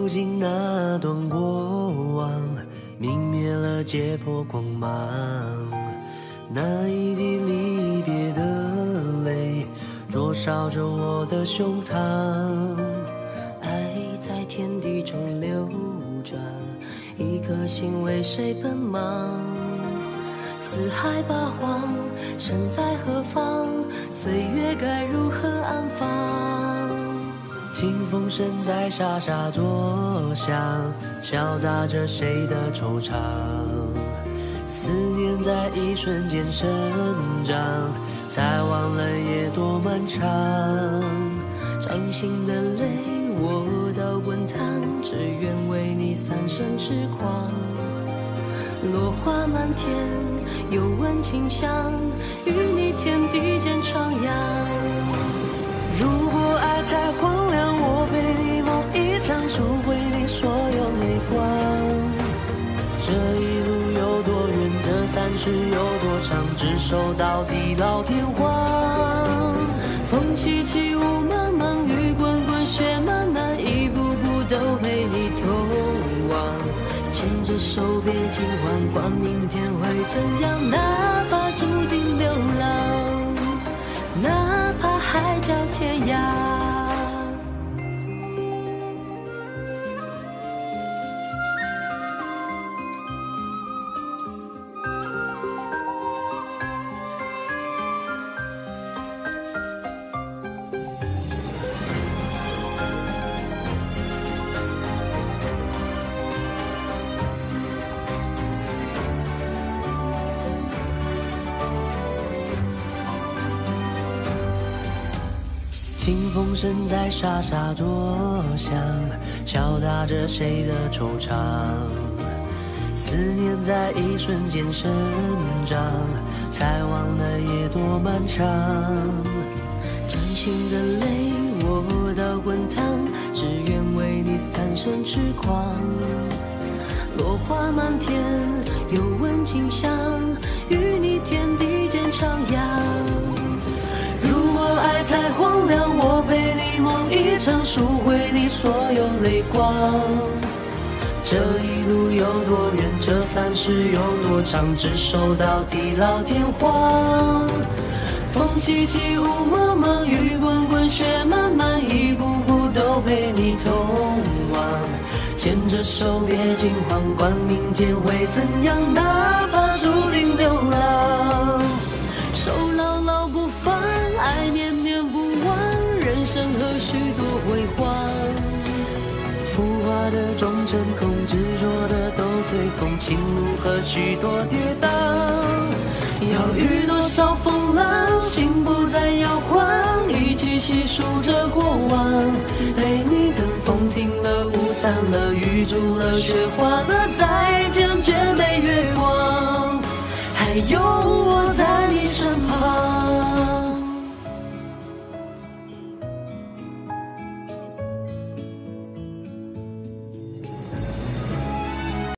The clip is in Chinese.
如今那段过往，泯灭了解破光芒。那一滴离别的泪，灼烧着我的胸膛。 爱在天地中流转，一颗心为谁奔忙？四海八荒，身在何方？岁月该如何安放？ 听风声在沙沙作响，敲打着谁的惆怅。思念在一瞬间生长，才忘了夜多漫长。 掌心的泪我到滚烫，只愿为你三生痴狂。落花满天，又闻清香，与你天地间徜徉。 如果爱太荒凉，我陪你梦一场，赎回你所有泪光。这一路有多远，这三世有多长，执手到地老天荒。 风起起，雾茫茫，雨滚滚，雪漫漫，一步步都陪你同往。牵着手别惊慌，管明天会怎样，哪怕注定流浪，哪怕海角天涯。 听风声在沙沙作响，敲打着谁的惆怅。思念在一瞬间生长，才忘了夜多漫长。 掌心的泪我到滚烫，只愿为你三生痴狂。落花满天，又闻清香，与你天地间徜徉。如果爱太荒凉，我陪你梦一场，赎回你所有泪光。 这一路有多远，这三世有多长，执手到地老天荒。 风起起，雾茫茫，雨滚滚，雪漫漫，一步步都陪你同往。 牵着手别惊慌，管明天会怎样，哪怕注定流浪。 手牢牢不放，爱念念不忘，人生何须多辉煌。 浮华的终成空，执着的都随风，情路何须多跌宕。 要遇多少风浪，心不再摇晃，一起细数着过往。陪你等风停了，雾散了，雨住了，雪化了，再见绝美月光。还有